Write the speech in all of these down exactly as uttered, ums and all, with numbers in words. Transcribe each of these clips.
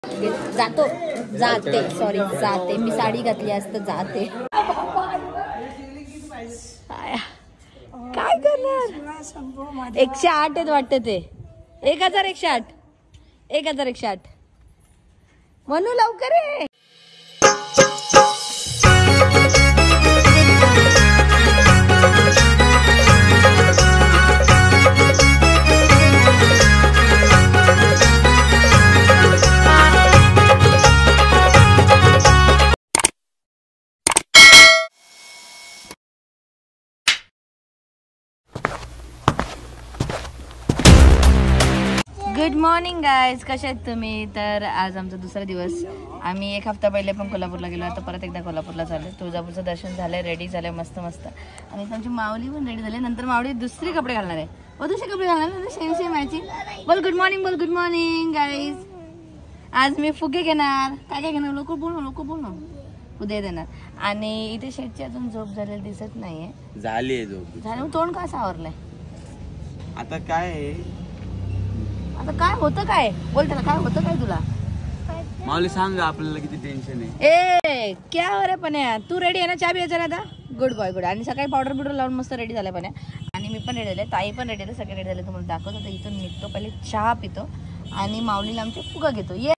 जातो जाते सॉरी जाते मी साडी घातली असतं जाते. काय करणार एकशे आठ आहेत वाटतं ते एक हजार एकशे आठ एक हजार एकशे आठ म्हणू लवकर आहे. गुड मॉर्निंग गाईज, कशा आहेत तुम्ही? तर आज आमचा दुसरा दिवस. आम्ही एक हफ्ता पहिले पण कोल्हापूरला गेलो, आता परत एकदा कोल्हापूरला चाललो. तुळजापूरचं दर्शन झालंय, रेडी झालंय मस्त मस्त. आणि आमची माऊली पण रेडी झाली. नंतर माऊली दुसरे कपडे घालणार आहे व दुसरे कपडे घालणार आहे सेम सेम मॅचिंग. बोल गुड मॉर्निंग, बोल गुड मॉर्निंग गाईज. आज मी फुगे घेणार. काय काय घेणार? लोक बोल ना, लोक बोल ना. उद्या देणार. आणि इथे शेटची अजून झोप झालेली दिसत नाहीये. झाली झोप झालं. तोंड का सावरलंय? आता काय आता काय होतं? काय बोल त्याला, काय होतं काय तुला? माऊली सांग आपल्याला किती टेन्शन आहे. ए क्या हो रे पण्या, तू रेडी आहे ना? चहा प्यायचा ना आता? Good boy good. आणि सकाळी पावडर बिवडर लावून मस्त रेडी झालं पण्या. आणि मी पण रेडी झाले, ताई पण रेडी झाले, सगळे रेडी झाले. तुम्हाला दाखवतो. तर इथून निघतो, पहिले चहा पितो आणि माऊलीला आमचे फुगा घेतो. ये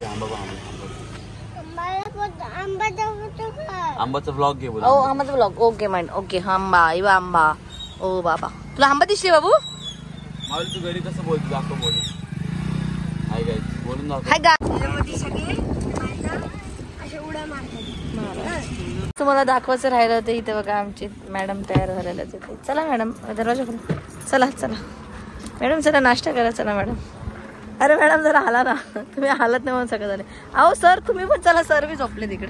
आंबाचा ब्लॉग घे. ओ आंबाचा ब्लॉग. ओके माइंड. ओके आंबा इवा आंबा. ओ बाबा तुला आंबा दिसले बाबू? माऊली तू घरी कसं बोलतो? दाखव बोल. हाय गाईज बोलून दाखव. हाय गा. तुम्हाला दाखवायचं राहिलं होतं. इथे बघा आमची मॅडम तयार झालेल्या तिथे. चला मॅडम दरवाजा खोला. चला चला मॅडम, चला नाश्ता करा. चला मॅडम. अरे मॅडम जरा हाला ना, तुम्ही हालत नाही म्हणून सगळं झाले. अहो सर तुम्ही पण चला. सर बी झोपले तिकडे.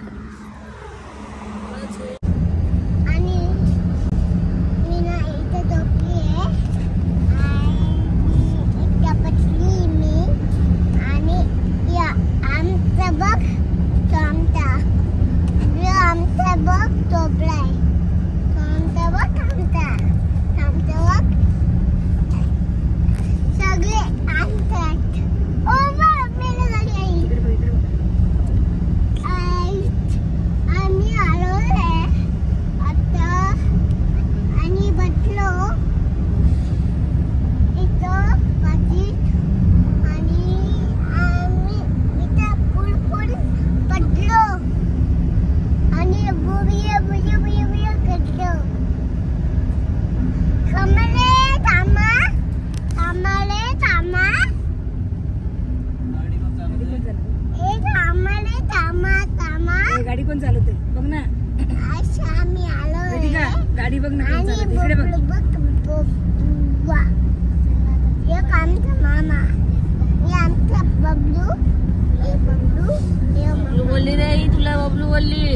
गाडी कोण चालवते बघ ना. गाडी बघ ना कोण चालवते. इकडे बघ. बबलू बोलली रे तुला. बबलू बोलली.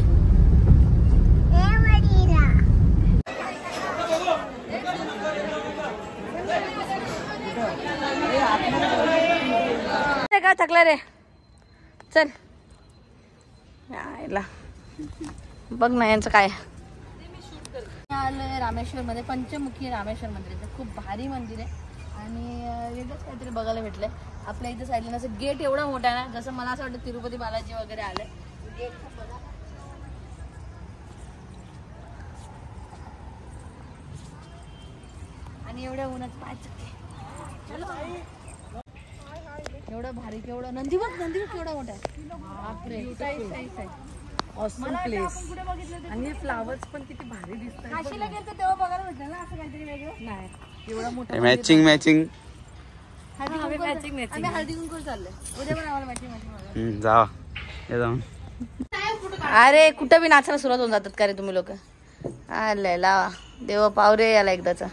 का थकला रे? चल यायला बघ ना यांचं काय. आलोय रामेश्वर मध्ये. पंचमुखी रामेश्वर मंदिर. खूप भारी मंदिर आहे आणि वेगळंच काहीतरी बघायला भेटलंय. आपल्या इथे साईडला असं गेट एवढा मोठा आहे ना, जसं मला असं वाटतं तिरुपती बालाजी वगैरे आलंय. गेट बघा. आणि एवढ्या उन्हात पाय चक्के. एवढं भारी. केवढं नंदी बघ. नंदी बघ केवढा मोठा आहे. बापरे. Awesome place. आणि फ्लावर्स पण किती भारी दिसतात. काशीला गेलतो तेव्हा बघायला भेटलं ना असं काहीतरी वेगळं. नाही एवढा मोठा. मॅचिंग मॅचिंग हळदी मॅचिंग मॅचिंग. हळदी कुंकू चाललंय. उद्या पण आम्हाला मॅचिंग मॅचिंग. जावा ये जाऊन. अरे कुठं बी नाचायला सुरुवात होऊन जातात का रे तुम्ही लोक? आलंय लावा. देवा पावरे याला एकदाचा.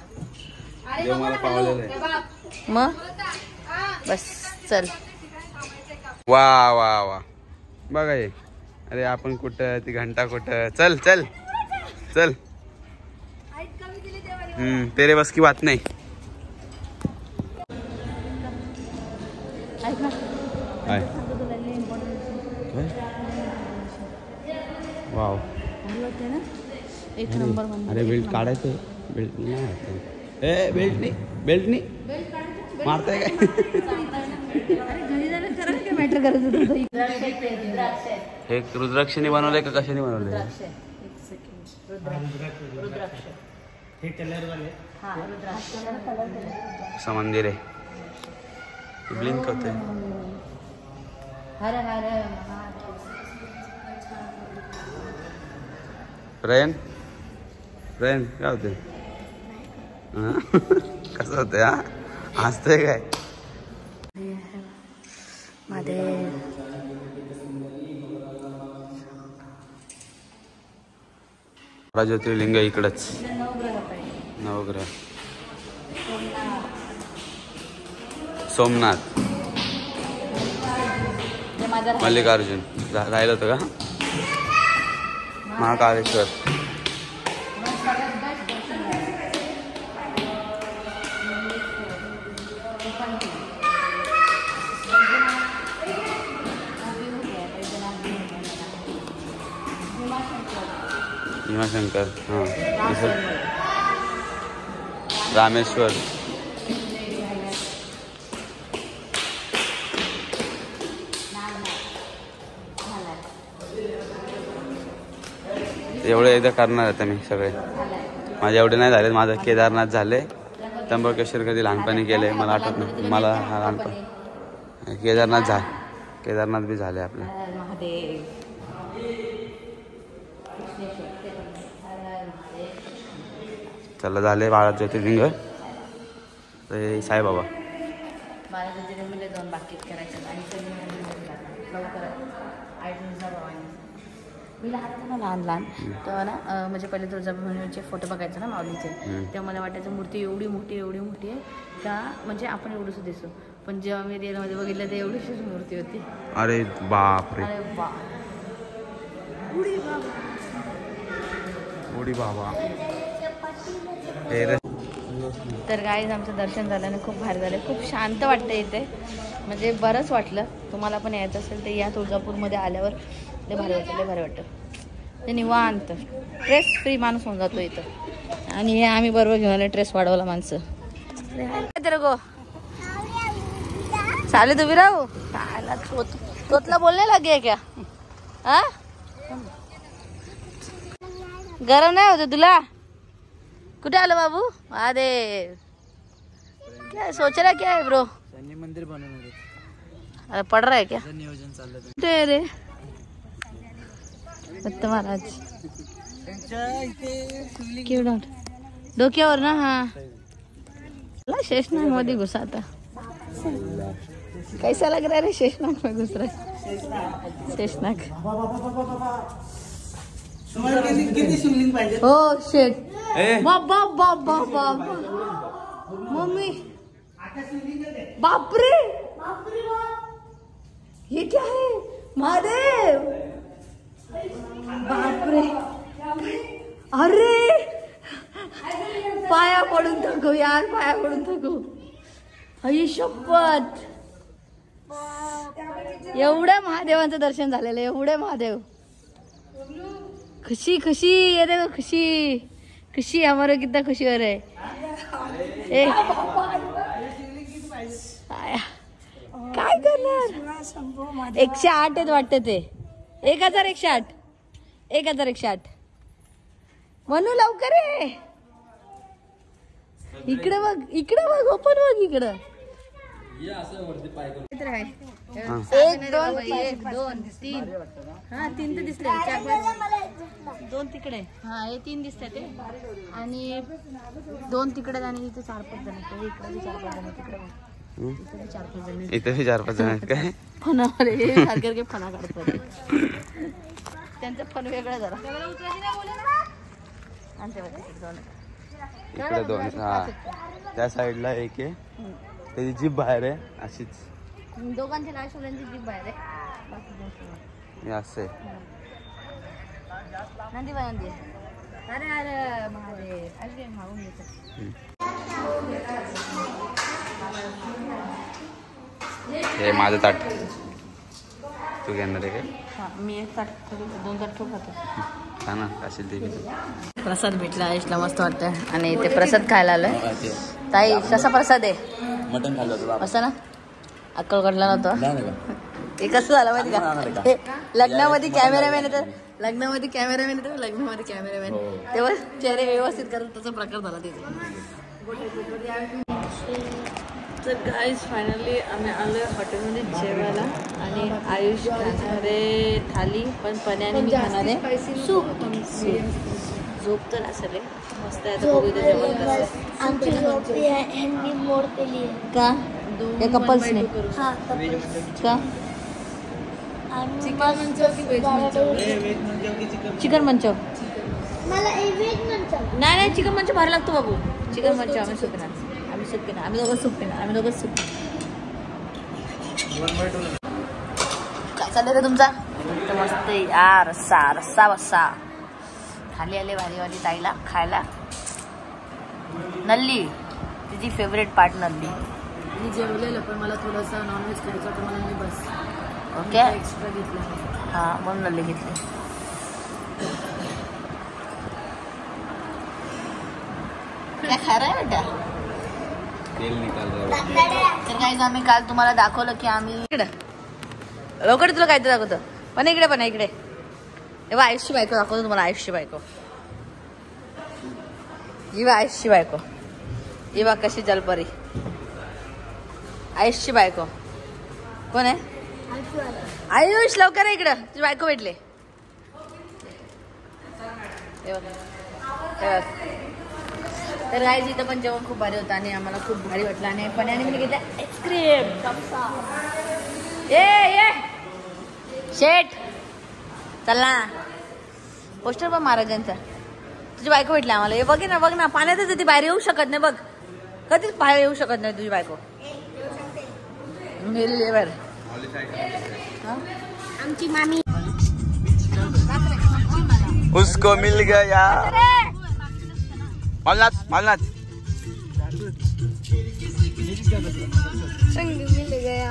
मग बस चल. वा वा वा बघा ये. अरे आपण कुठं, ती घंटा कुठं. चल चल चल. हम्म तेरे बस की बात नाही. वाव. एक नंबर. अरे बेल्ट काढायचं. बेल्ट नाही. ए बेल्ट नाही. बेल्ट नाही मारताय काय? घरी जायला करा. एंटर करायचं होतं. हे रुद्राक्षाने बनवलंय का कशाने बनवलंय? असं मंदिर आहे. ब्लिंक होते. हर हर प्रयन प्रयन काय होते? कसं होतंय? हा हसतंय काय? मध्ये ज्योतिर्लिंग इकडच. नवग्रह सोमनाथ मल्लिकार्जुन राहिलं होतं का? महाकालेश्वर भीमाशंकर हां रामेश्वर एवढे एकदा करणार आता मी सगळे. माझे एवढे नाही झाले. माझं केदारनाथ झाले. त्र्यंबकेश्वर कधी लहानपणी केले मला आठवत नाही. मला हा लहानपण केदारनाथ झा केदारनाथ बी झाले आपले. चला झाले बाळा ज्योतिर्लिंग. ते साईबाबा बाळा ज्योतिर्लिंग दोन बाकी करायचे आणि मी लहान लहान लहान तेव्हा ना म्हणजे पहिले तुळजाभवानीचे फोटो बघायचे ना माऊलीचे. तेव्हा मला वाटायचं मूर्ती एवढी मोठी एवढी मोठी आहे का म्हणजे आपण एवढंच दिसू. पण जेव्हा मी रिअलमध्ये बघितलं तर एवढीशीच मूर्ती होती. अरे बाप रे. अरे बाप उडी बाबा. तर गाईज आमचं दर्शन झालं आणि खूप भारी झालं. खूप शांत वाटतं इथे. म्हणजे बरंच वाटलं. तुम्हाला पण यायचं असेल तर या तुळजापूरमध्ये आल्यावर लय भारी वाटतं. लय भारी वाटतं. ते निवांत ट्रेस फ्री माणूस होऊन जातो इथं. आणि आम्ही बरोबर घेऊन आले ट्रेस वाढवला माणसं. तेरे गो चाले तुम्ही राहू खायला तोतला बोलने लगे क्या? हा गरम नाही होतं तुला? कुठे आलो बाबू? अरे क्या सोच रहा क्या है ब्रो? मंदिर बनवणार. अरे पड रहा है क्या? नियोजन चाललं. कुठे रे दत्त महाराज? केवढा डोक्यावर ना. हा शेषनाग मध्ये घुसा आता. कैसा लग रहा है रे शेषनाग में घुस रहा है? शेषनाग हो शेट. बाबा बाबा बाबा मम्मी बापरे ये क्या है? महादेव बापरे. अरे पाया पडून थकू यार. पाया पडून थकू. आई शपथ. एवढ्या महादेवांचं दर्शन झालेलं. एवढे महादेव. खुशी खुशी ये देखो खुशी खुशी हमारे कितना खुशी हो रहा है. ए काय करणार? एकशे आठ आहेत वाटते ते. एक हजार एकशे आठ एक हजार एकशे आठ म्हणू लवकर आहे. इकडे बघ इकडे बघ ओपन बघ इकडं. एक दोन एक दोन तीन. हा तीन तर दिसले. चार पाच दोन तिकडे. हा हे तीन दिसतात ते. आणि दोन तिकडे आणि इथे चार पाच जण. इकडे चार पाच जण. तिकडे चार पाच जण. इथे चार पाच जण आहेत काय? फना सारखे फना काढतात. त्यांचं फन वेगळं जरा. इकडे दोन. हा त्या साईडला एक आहे. त्याची जीभ बाहेर आहे अशीच. दोघांची नाशिवल्यांची जीभ बाहेर आहे. असं आहे. नंदी नंदी. अरे अरे महादेव अरे मागून घेतात. हे माझं ताट तू घेणार आहे काय? मी एक ताट दोन ताट ठेवू खातो. हा ना असेल ते. प्रसाद भेटला आयुषला मस्त वाटतं. आणि ते प्रसाद खायला आलोय. ताई कसा प्रसाद आहे? मटन खाल्लं होतं असं ना अक्कलकोटला नव्हतं. हे कसं झालं माहिती का, लग्नामध्ये कॅमेरामॅन येतात, लग्नामध्ये कॅमेरामॅन येतात, लग्नामध्ये कॅमेरामॅन, तेव्हा चेहरे व्यवस्थित करत तसा प्रकार झाला तिथे. तर गाईज फायनली आम्ही आलो आहे हॉटेलमध्ये जेवायला आणि आयुष खाणारे थाली, पण पण्याने मी खाणारे सूप. झोप तर असेल मस्त आहे. बघू इथे जेवण कसं का या कपल्सने का चिकन मंचव नाही नाही चिकन मंचव भारी लागतो बाबू. चिकन मंचव आम्ही सूप पिणार, आम्ही सूप पिणार, आम्ही दोघं सूप पिणार, आम्ही दोघं सूप. काय चाललंय रे तुमचा? मस्त यार रस्सा रस्सा बस्सा. खाली आले भारीवाली ताईला खायला. नल्ली तिची फेवरेट पार्ट नल्ली. मी जेवलेलं पण मला थोडंसं नॉनव्हेज खायचं होतं म्हणून मी बस ओके एक्स्ट्रा घेतलं. हां म्हणून नल्ली घेतली. काय खरं आहे बेटा? तर काहीच आम्ही काल तुम्हाला दाखवलं की आम्ही इकडे लवकर तुला काहीतरी दाखवतो पण इकडे पण इकडे तेव्हा आयुषची बायको दाखवतो तुम्हाला. आयुषची बायको ही बा आयुषची बायको ही बा कशी जलपरी. आयुषची बायको कोण आहे? आयुष लवकर आहे इकडं तुझी बायको भेटले. तर गाईज इथं पण जेवण खूप भारी होतं आणि आम्हाला खूप भारी वाटलं आणि पण्याने मी घेतला आईस्क्रीम. ये ये शेट चला पोस्टर पण महाराजांचा. तुझी बायको भेटली आम्हाला. हे बघ ना बघ ना पाण्यातच ती बाहेर येऊ शकत नाही. बघ कधीच बाहेर येऊ शकत नाही तुझी बायको. मेली बरं आमची मामी उसको मिल गया मालनाथ मालनाथ संग मिल गया.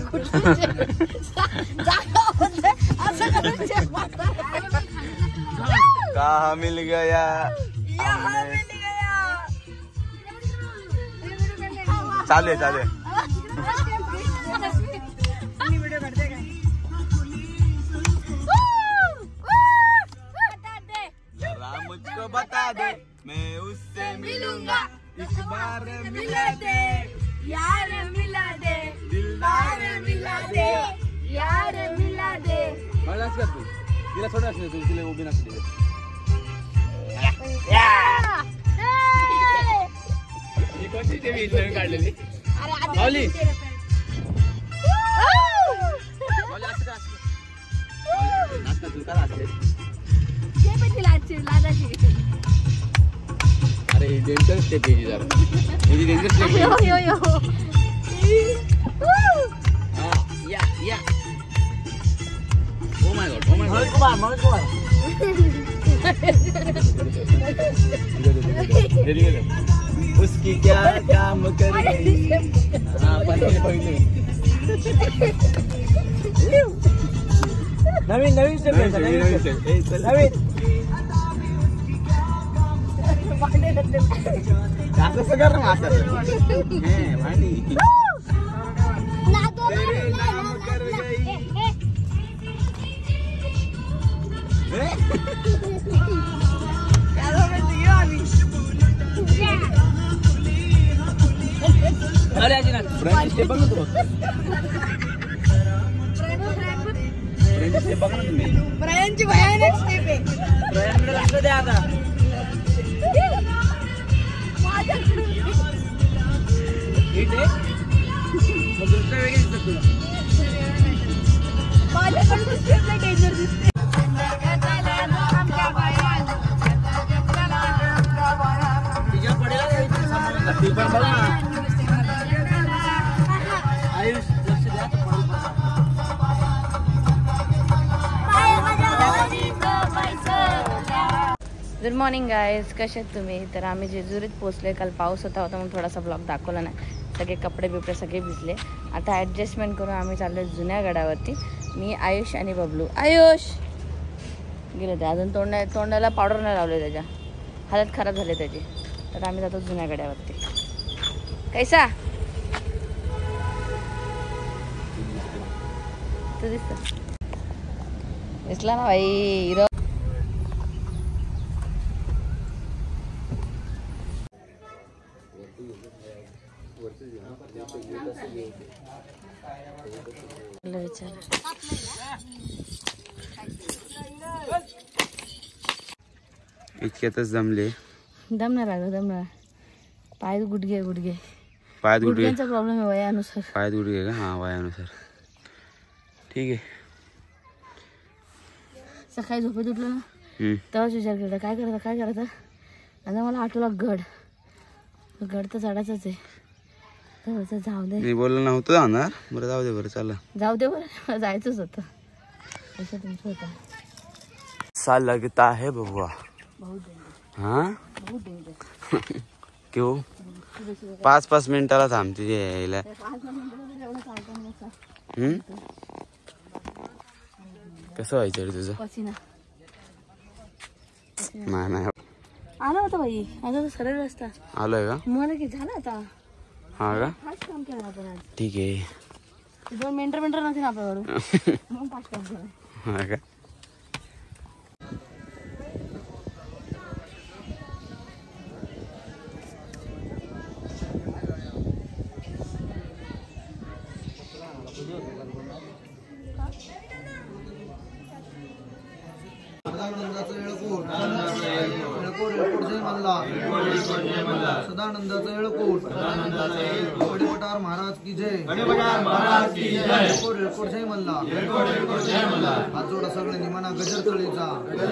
कहाँ मिल गया चालू आहे चालू आहे. मुझको बता दे मैं उससे मिलूंगा इस बार मिला दे यार मिला दे दिलदार मिला दे यार मिला दे. मला कर तू तिला थोडं असलं तू तिला उभी नसली ही कोणती टीव्ही नवीन काढलेली माऊली माऊली असं का असतं नाचता तू का असते. अरे डेंजर स्टेप आहे जरा ही डेंजर स्टेप आहे. यो यो हां या या oh my god oh my god Kumar Manoj Kumar उसकी क्या काम कर गई. हां पहिले पहिले नवीन नवीन स्टेप आहे नवीन स्टेप ए चल नवीन असं कर ना असं हे भांडी तेरे नाम कर गई. अरे अजिनाथ फ्रेंच स्टेप बघ ना तू. फ्रेंच स्टेप बघ ना तुम्ही. फ्रेंच भयानक स्टेप आहे. फ्रेंच लागतो दे आता हिट आहे मग दुसऱ्या वेगळी दिसत तुला. माझ्याकडे स्टेपला डेंजर दिसते. तिच्या पडेला ती पण बघ ना आयुष लक्ष द्या. गुड मॉर्निंग गाईज कसे आहेत तुम्ही? तर आम्ही जेजुरीत पोचले. काल पाऊस होता होता म्हणून थोडासा ब्लॉग दाखवला नाही. सगळे कपडे बिपडे सगळे भिजले. आता ॲडजस्टमेंट करून आम्ही चाललो जुन्या गडावरती. मी आयुष आणि बबलू. आयुष गेले ते अजून तोंडा तोंडाला पावडर नाही लावले त्याच्या हालत खराब झाले त्याची. तर आम्ही जातो जुन्या गडावरती. कैसा दिसतो दिसतो दिसला ना भाई हिरो. इतक्यातच जमले. दमणार अगं दमणार. पाय गुडघे गुडघे पायात गुडघे गुडघ्यांचा प्रॉब्लेम आहे वयानुसार. पायात गुडघे का? हा वयानुसार ठीक आहे. सकाळी झोपेत उठलो ना तेव्हाच विचार केला काय करायचं काय करायचं. आता मला आठवला गड. गड तर चढायचंच आहे. तर जाऊ दे. मी बोललो नव्हतं जाणार. बरं जाऊ दे. बरं चला जाऊ दे बरं जायचंच होतं. असं तुमचं होतं. सा लगता है बबुआ. बहुत डेंजर हाँ बहुत डेंजर. क्यों? पाच पाच मिनिटाला थांबते यायला. हम्म कसं व्हायचं रे तुझं? पसीना नाही नाही आला होता भाई. आता तर सरळ रस्ता आलोय का? मला की झालं आता. हा का? फास्ट काम केलं आपण आज. ठीक आहे. दोन मेंटर मेंटर नव्हते ना आपल्याबरोबर मग फास्ट काम केलं. हा का? सदानंदाचा येळकोट पटार महाराज की जय. येळकोट जय मल्ला. हात जोडा सगळे निमाना. गजर तळीचा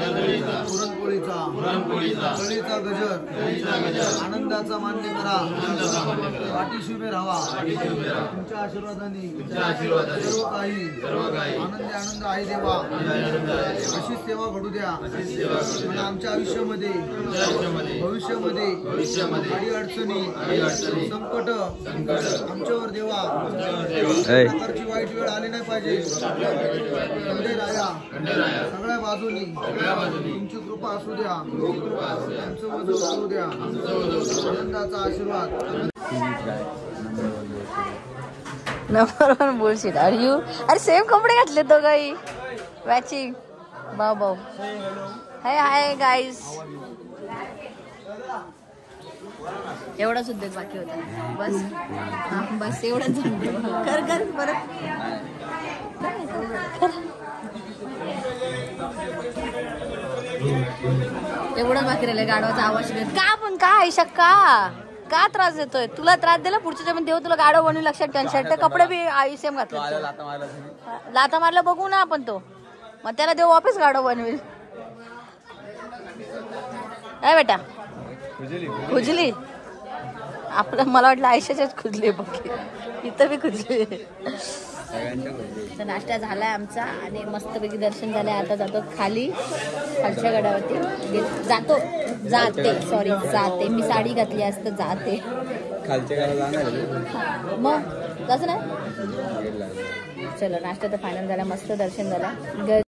पुरणपोळीचा तळीचा गजर आनंदाचा मान्य करा. पाठीशी उभे राहा. तुमच्या आशीर्वादाने सर्व काही आनंदी आनंद आहे देवा. अशीच सेवा घडू द्या. आणि आमच्या आयुष्यामध्ये भविष्यामध्ये अडी अडचणी संकट आमच्यावर देवा. प्रकारची वाईट वेळ आली नाही पाहिजे. खंडे राया सगळ्या बाजूनी तुमची कृपा असू द्या. आमचं वजन करू द्या. आनंदाचा आशीर्वाद. Number one bullshit. Are you? अरे सेम कपडे घातले दोघंही मॅचिंग. भाऊ भाऊ हाय हाय गाईज. एवढाच उद्योग बाकी होता बस. हा बस एवढंच झालं. कर कर परत एवढंच बाकी राहिलं. गाडवाचा आवाज का पण का आयशा का का त्रास देतोय? तुला त्रास दिला पुढच्या पण देव तुला गाडव बनवून लक्षात ठेव. शर्ट कपडे बी आई सेम घातले. लाता मारला बघू ना आपण तो. मग त्याला देव वापस गाडव बनवेल. काय बेटा खुजली आपलं? मला वाटलं आयुष्याच्याच खुजली बघ. इथं बी खुजली. तर नाश्ता झालाय आमचा आणि मस्तपैकी दर्शन झालंय. आता जातो खाली खालच्या गडावरती. जातो जाते सॉरी जाते. मी साडी घातली असतं जाते. खालच्या गाडा जाणार मग तसं नाही. चलो नाश्ता तर फायनल झाला. मस्त दर्शन झालं.